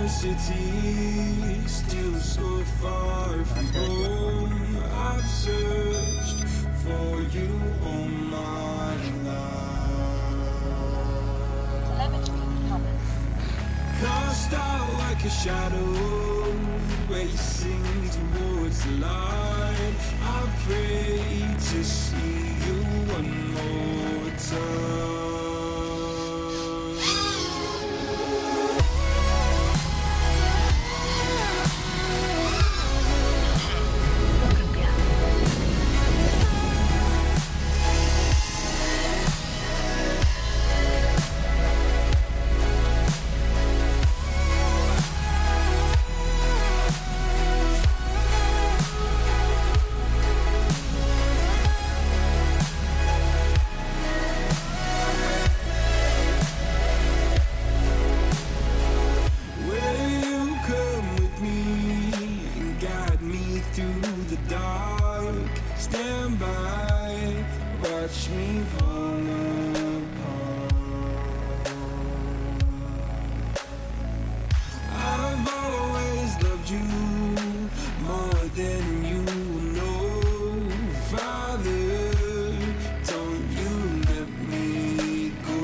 city, still so far from home. I've searched for you all my life. Telemetry comments. Cast out like a shadow, racing towards the light. I pray to see you one more time. Through the dark, stand by, watch me fall apart. I've always loved you more than you know. Father, don't you let me go.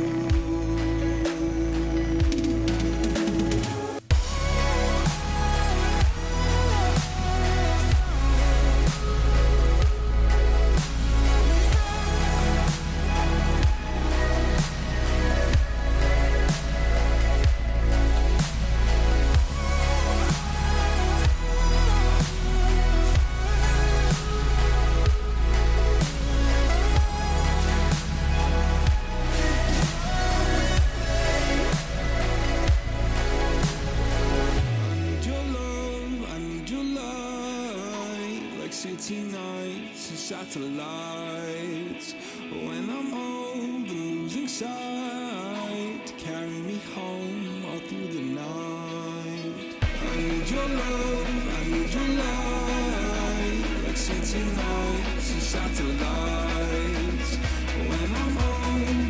City nights and satellites. When I'm old and losing sight, carry me home all through the night. I need your love, I need your light. Like city nights and satellites. When I'm old